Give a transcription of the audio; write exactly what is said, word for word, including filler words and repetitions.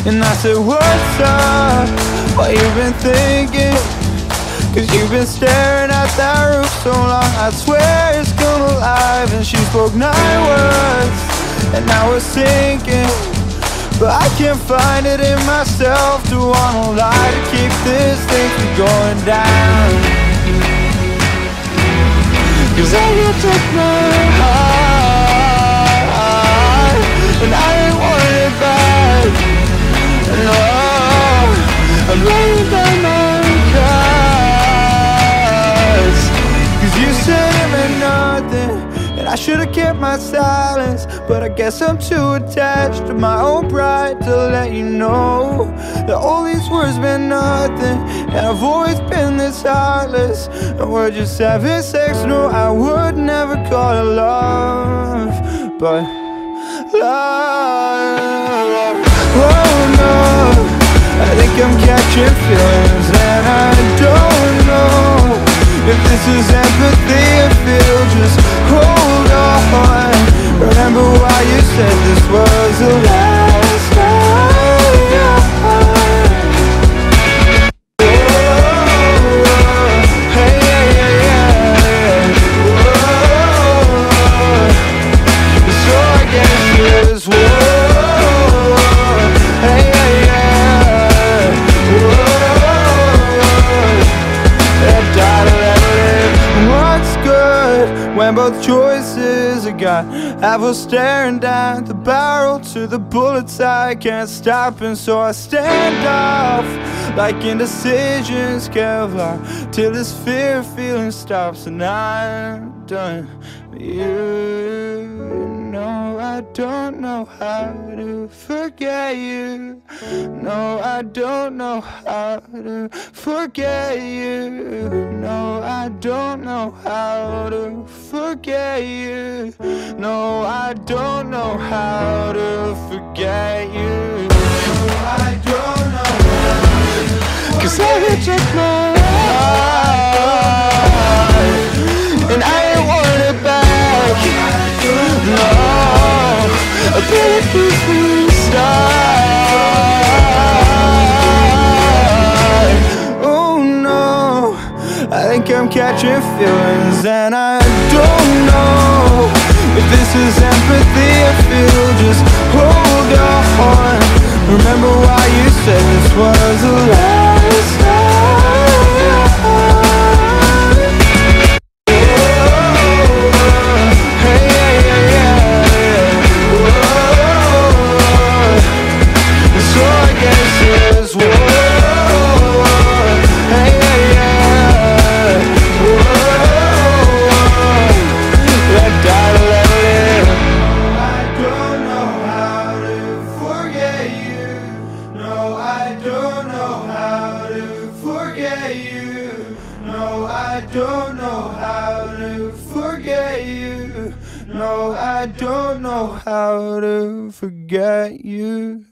And I said, what's up? What you been thinking? Cause you've been staring at that roof so long, I swear it's come alive. And she spoke nine words, and now we're sinking. But I can't find it in myself to wanna lie, to keep this thing from going down. Cause I you took my heart, and I ain't want it back. No, I'm laying by my cards. Cause you said it meant nothing, and I should've kept my silence. But I guess I'm too attached to my own pride to let you know that all these words meant nothing, and I've always been this heartless. And we're just having sex, no, I would never call it love, but love. Oh no, I think I'm catching feelings, and I don't know if this is empathy or feel. Just hold on. Remember why you said this was the last time. Oh, hey, yeah, yeah, yeah. Whoa. So I guess it was whoa. Hey, yeah, yeah. Whoa. What's good when both choices I got have us staring down the barrel to the bullets I can't stop, and so I stand off like indecisions Kevlar till this fear feeling stops. And I'm done with you. No, I don't know how to forget you. No, I don't know how to forget you. No, I don't know how to forget you. No, I don't know how to forget you. No, I don't know how to. Cause I took my heart, and I ain't want it back. No, a bulletproof start. Oh no, I think I'm catching feelings, and I don't know if this is empathy or feel. Just hold on. Remember why you said this was the last time. Oh, hey, yeah, yeah, yeah. Whoa. So I guess it's whoa. Hey, yeah, yeah. Whoa. Let die, let live. I don't know how to forget you. No, I don't know how to forget you. No, I don't know how to forget you. No, I don't know how to forget you.